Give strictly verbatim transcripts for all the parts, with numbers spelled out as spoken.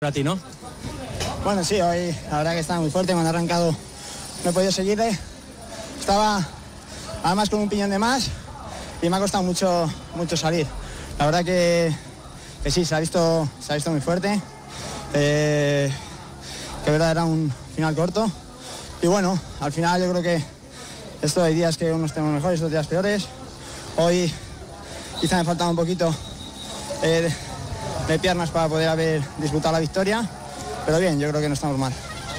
para ti, ¿no? Bueno, sí, hoy la verdad que estaba muy fuerte, me han arrancado, no he podido seguirle. Estaba además con un piñón de más y me ha costado mucho, mucho salir. La verdad que, que sí, se ha visto, se ha visto muy fuerte. Eh, que verdad era un final corto. Y bueno, al final yo creo que esto hay días que unos tenemos mejores, otros días peores. Hoy quizá me faltaba un poquito eh, de piernas para poder haber disputado la victoria. Pero bien, yo creo que no estamos mal.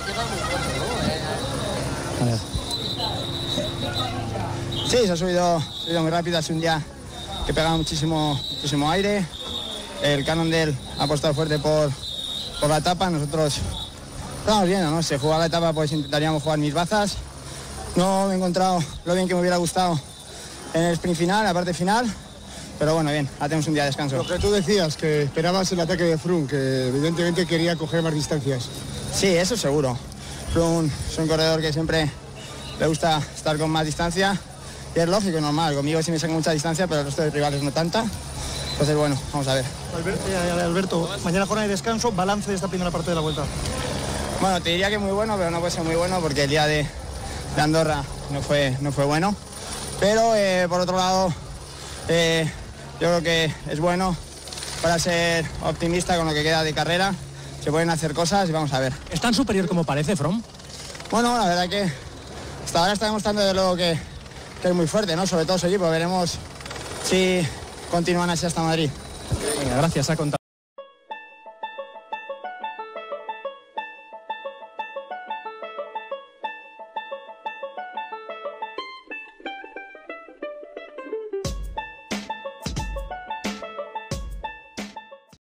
Sí, se ha subido, subido muy rápido, ha sido un día que pegaba muchísimo, muchísimo aire. El Cannondale ha apostado fuerte por, por la etapa, nosotros estamos viendo, ¿no? Si jugaba la etapa pues intentaríamos jugar mis bazas. No me he encontrado lo bien que me hubiera gustado en el sprint final, la parte final. Pero bueno, bien, ahora tenemos un día de descanso. Lo que tú decías, que esperabas el ataque de Froome, que evidentemente quería coger más distancias. Sí, eso seguro. Froome es un corredor que siempre le gusta estar con más distancia. Y es lógico y normal, conmigo sí me saca mucha distancia, pero el resto de rivales no tanta. Entonces, bueno, vamos a ver. Alberto, eh, Alberto, mañana jornada de descanso, balance de esta primera parte de la Vuelta. Bueno, te diría que muy bueno, pero no puede ser muy bueno porque el día de, de Andorra no fue, no fue bueno. Pero, eh, por otro lado, eh, yo creo que es bueno para ser optimista con lo que queda de carrera. Se pueden hacer cosas y vamos a ver. ¿Es tan superior como parece, Froome? Bueno, la verdad que hasta ahora está demostrando de luego que, que es muy fuerte, ¿no? Sobre todo su equipo. Veremos si continúan así hasta Madrid. Venga, gracias, ha contado.